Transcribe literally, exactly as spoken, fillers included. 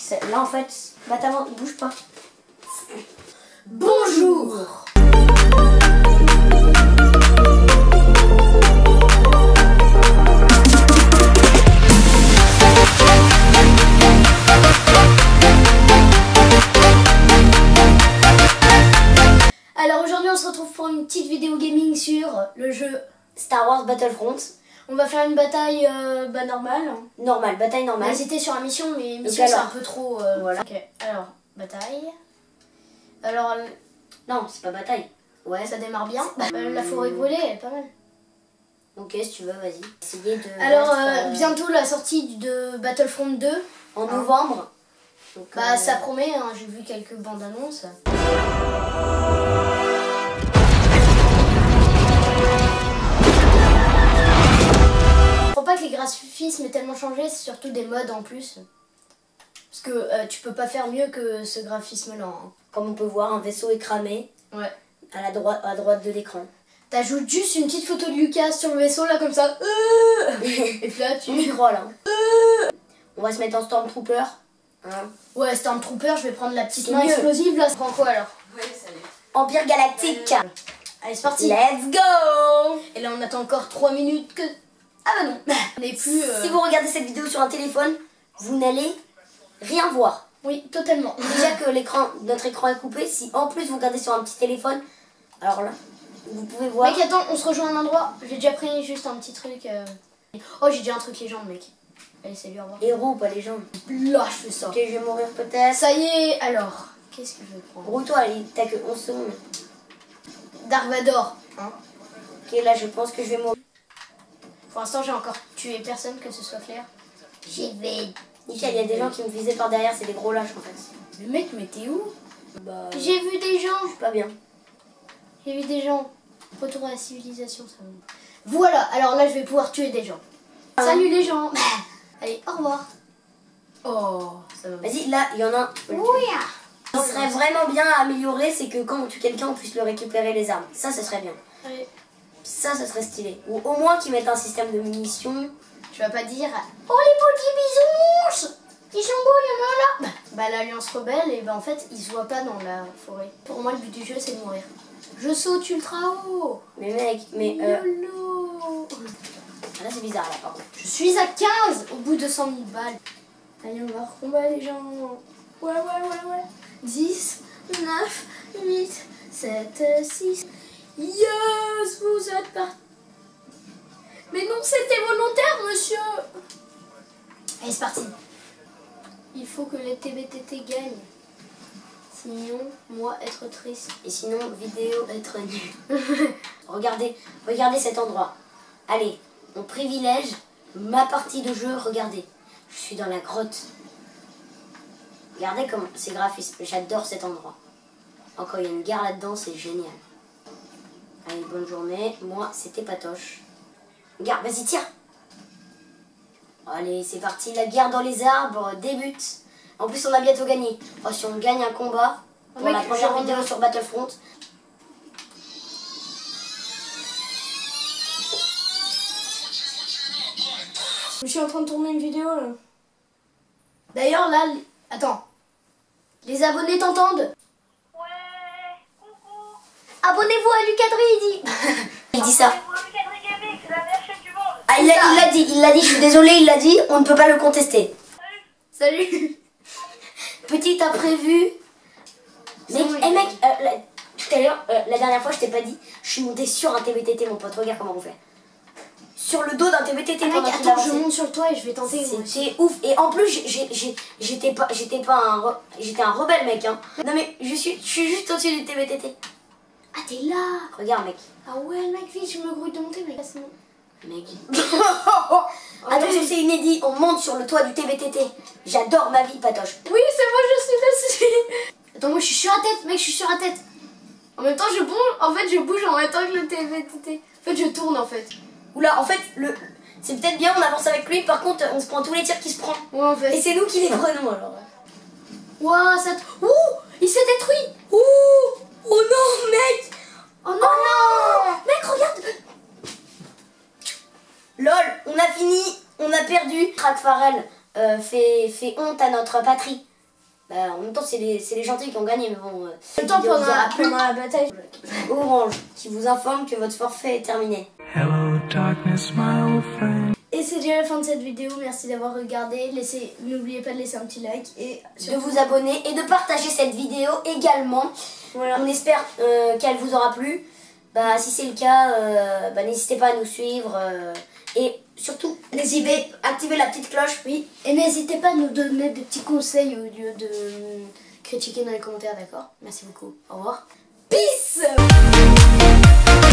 Là en fait, bah t'as bouge pas. Bonjour. Alors aujourd'hui on se retrouve pour une petite vidéo gaming sur le jeu Star Wars Battlefront. On va faire une bataille euh, bah, normale. Normale, bataille normale. On a hésité sur la mission, mais mission c'est un peu trop... Euh... Voilà. Ok, alors, bataille. Alors... Non, c'est pas bataille. Ouais. Ça démarre bien. Euh, la forêt brûlée, elle est pas mal. Ok, si tu veux, vas-y. Essayez de... Alors, mettre, euh, euh... bientôt la sortie de Battlefront deux. En novembre. Donc, bah, euh... ça promet, hein, j'ai vu quelques bandes annonces. Pas que les graphismes aient tellement changé, c'est surtout des modes en plus. Parce que euh, tu peux pas faire mieux que ce graphisme-là. Hein. Comme on peut voir, un vaisseau est cramé. Ouais. À la droite, à droite de l'écran. T'ajoutes juste une petite photo de Lucas sur le vaisseau là comme ça. Et puis là tu... On y croit là. On va se mettre en Stormtrooper. Hein. Ouais, Stormtrooper, je vais prendre la petite main explosive là. Ça prend quoi alors? Ouais, salut. Empire Galactique. Euh... Allez, c'est parti. Let's go. Et là on attend encore trois minutes que... Ah bah non, on n'est plus... Euh... Si vous regardez cette vidéo sur un téléphone, vous n'allez rien voir. Oui, totalement. Déjà que l'écran, notre écran est coupé, si en plus vous regardez sur un petit téléphone, alors là, vous pouvez voir... Mec, attends, on se rejoint à un endroit. J'ai déjà pris juste un petit truc... Euh... Oh, j'ai déjà un truc légende, mec. Allez, salut, au revoir. Héros, pas légende. Là, je fais ça. Ok, je vais mourir peut-être. Ça y est, alors, qu'est-ce que je vais prendre? Brouille-toi, allez, t'as que onze secondes. Dark Vador. Hein? Ok, là, je pense que je vais mourir. Pour l'instant, j'ai encore tué personne, que ce soit clair. J'y vais. Nickel, il y a des gens qui me visaient par derrière, c'est des gros lâches en fait. Le mec, mais t'es où? Bah, j'ai vu des gens. Je suis pas bien. J'ai vu des gens. Retour à la civilisation, ça va. Voilà, alors là, je vais pouvoir tuer des gens. Ah. Salut les gens. Allez, au revoir. Oh, ça va. Vas-y, là, il y en a un. Oui. Ce qui serait vraiment bien à améliorer, c'est que quand on tue quelqu'un, on puisse le récupérer les armes. Ça, ce serait bien. Allez. Ça, ce serait stylé. Ou au moins qu'ils mettent un système de munitions. Tu vas pas dire oh les petits bisous, ils sont beaux, il y en a là. Bah l'Alliance Rebelle, et bah en fait ils se voient pas dans la forêt. Pour moi le but du jeu c'est de mourir. Je saute ultra haut. Mais mec, mais euh... Yolo. Ah, là c'est bizarre là par contre. Je suis à quinze au bout de cent mille balles. Allez on va recombattre les gens. Ouais ouais ouais ouais. dix, neuf, huit, sept, six. Yes, vous êtes partis. Mais non, c'était volontaire, monsieur. Allez, c'est parti. Il faut que les T B T T gagnent. Sinon, moi, être triste. Et sinon, vidéo, être nul. Regardez, regardez cet endroit. Allez, on privilège ma partie de jeu. Regardez, je suis dans la grotte. Regardez comment c'est graphisme. J'adore cet endroit. Encore, il y a une gare là-dedans, c'est génial. Allez, bonne journée. Moi, c'était Patoche. Regarde, vas-y, tire. Allez, c'est parti. La guerre dans les arbres débute. En plus, on a bientôt gagné. Oh, si on gagne un combat pour mec, la première vidéo sur Battlefront. Je suis en train de tourner une vidéo là. D'ailleurs, là, attends. Les abonnés t'entendent? Abonnez-vous à Lucadri, il dit. Il dit ça. Ah, il l'a dit, il l'a dit, je suis désolée, il l'a dit, on ne peut pas le contester. Salut. Salut. Petit imprévu. Mec, hey mec, euh, la, tout à l'heure, euh, la dernière fois, je t'ai pas dit, je suis montée sur un T B T T, mon pote, regarde comment on fait. Sur le dos d'un T B T T. Ah, mec, attends, je monte sur le toit et je vais tenter. C'était ouf. Et en plus, j'étais pas, j'étais pas un, j'étais un rebelle, mec. Hein. Non mais, je suis, je suis juste au-dessus du T B T T. Ah, t'es là. Regarde, mec. Ah ouais, mec, vite, je me grouille de monter, mec. Mec. Attention, c'est inédit. On monte sur le toit du T B T T. J'adore ma vie, Patoche. Oui, c'est moi, je suis dessus. Attends, moi, je suis sur la tête, mec, je suis sur la tête. En même temps, je bouge. En fait, je bouge en même temps que le T B T T. En fait, je tourne, en fait. Oula, en fait, le... c'est peut-être bien, on avance avec lui. Par contre, on se prend tous les tirs qu'il se prend. Ouais, en fait. Et c'est nous qui les prenons, alors. Waouh, ça... Ouh, il s'est détruit. Ouh. Oh non, mec. Oh non, oh non. Mec, regarde. Lol, on a fini, on a perdu. Crack Farrell euh, fait, fait honte à notre patrie. Bah, en même temps, c'est les, c'est les gentils qui ont gagné, mais bon. Euh, En même temps, vidéo pendant, vous aura plu. pendant la bataille. Orange qui vous informe que votre forfait est terminé. Hello darkness, my old friend. Et c'est déjà la fin de cette vidéo. Merci d'avoir regardé. Laissez, n'oubliez pas de laisser un petit like et De vous abonner et de partager cette vidéo également. voilà. On espère euh, qu'elle vous aura plu. Bah, si c'est le cas, euh, bah, n'hésitez pas à nous suivre. euh, et surtout, n'hésitez pas à activer la petite cloche. Oui. Et n'hésitez pas à nous donner des petits conseils au lieu de euh, critiquer dans les commentaires, d'accord? Merci beaucoup. Au revoir. Peace.